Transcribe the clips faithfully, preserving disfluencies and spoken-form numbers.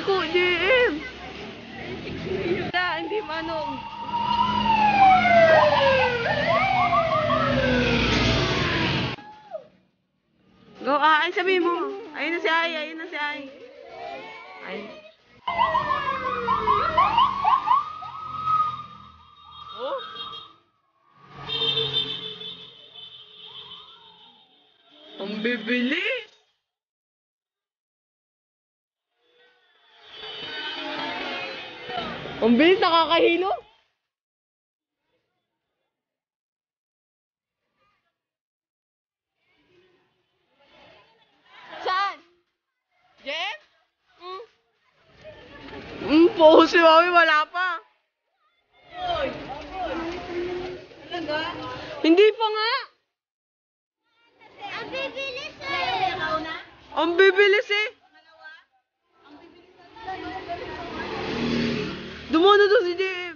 ko, J M. Wala, hindi manong. Go, ah, ay sabihin mo. Ayun na si Ay, ayun na si Ay. Ay. Oh? Ang bibilis. Ang bilis, nakakahilo. Saan? Jeff? Hmm? Hmm, po si Mami, wala pa. Talaga? Hindi pa nga. Ang bibilis eh! Ang bibilis eh. Dumono to si J M.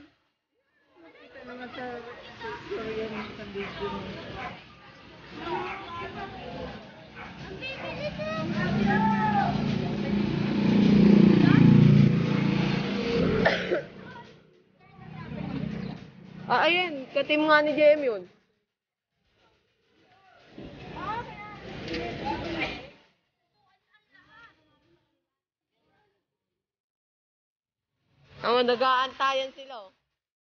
Ah, ayan. Katim nga ni J M yun. Ang nag-aantayan sila. Oh.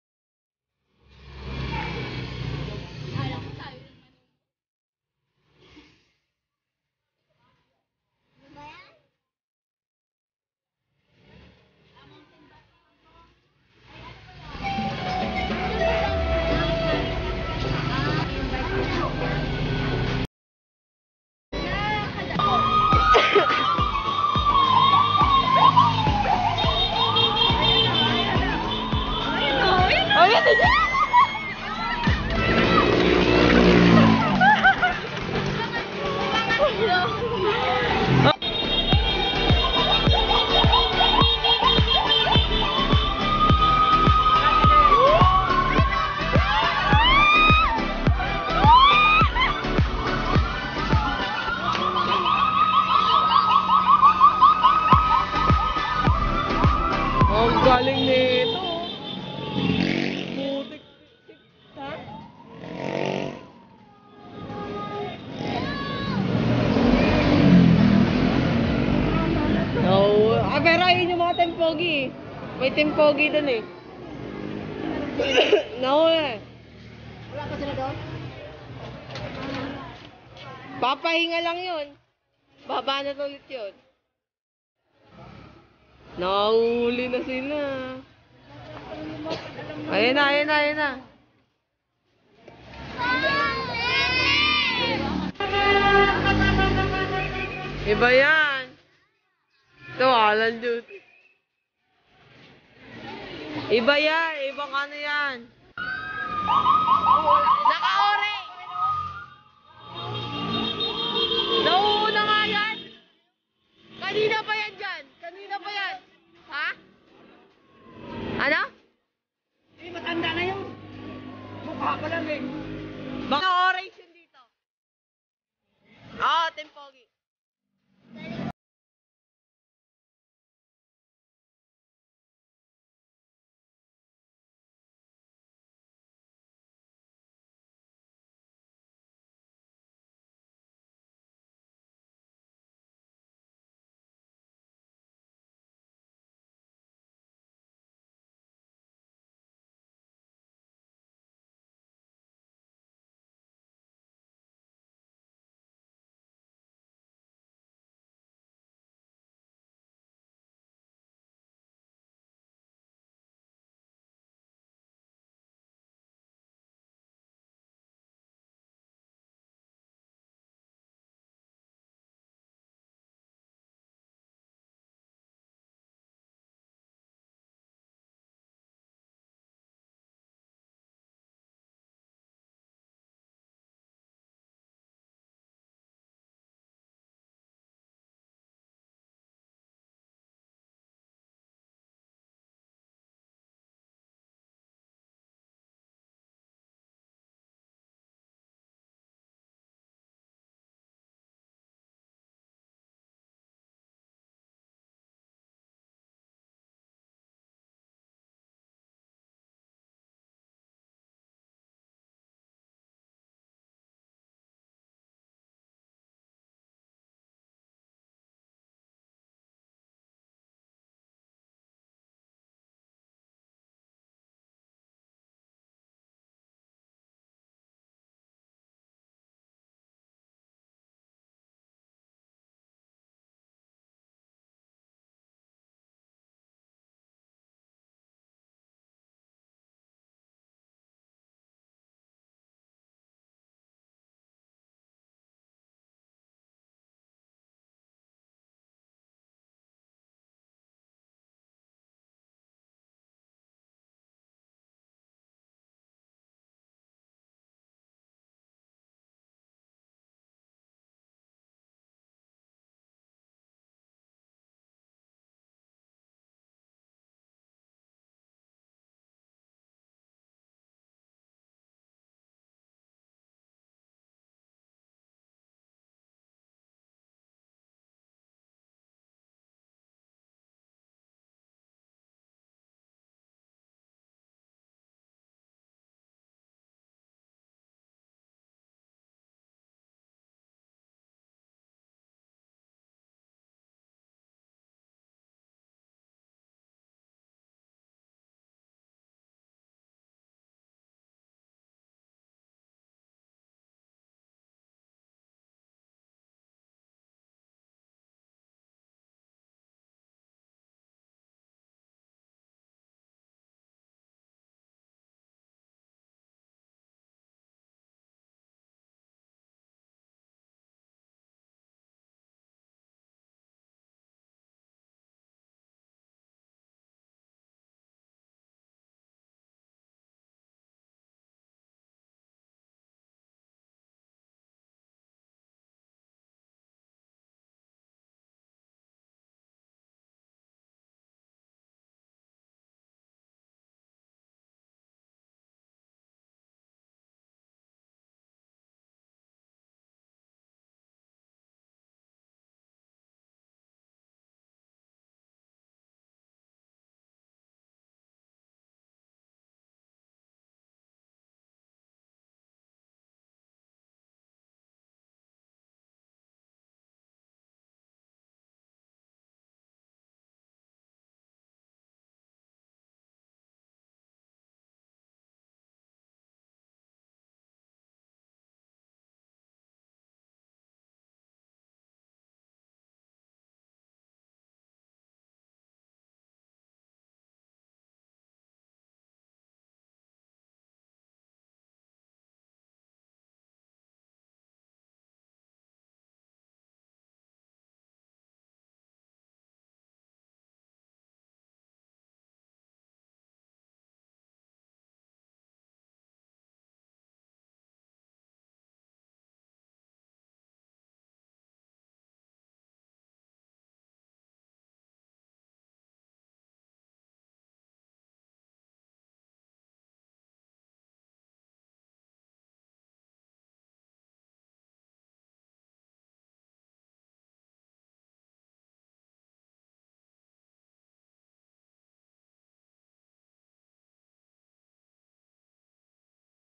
Ang galing nito. Butik. Ha? No. Ah, pero ayun yung mga tempogi. May tempogi dun eh. No eh. Wala ka sila doon? Papahinga lang yun. Babanat ulit yun. Nahuli na sila. Ayun na, ayun na, ayun na. Iba yan. Ito, Alan Duty. Iba yan. Ibang ano yan. Naka-ore. Nauuna nga yan. Kanina pa yan.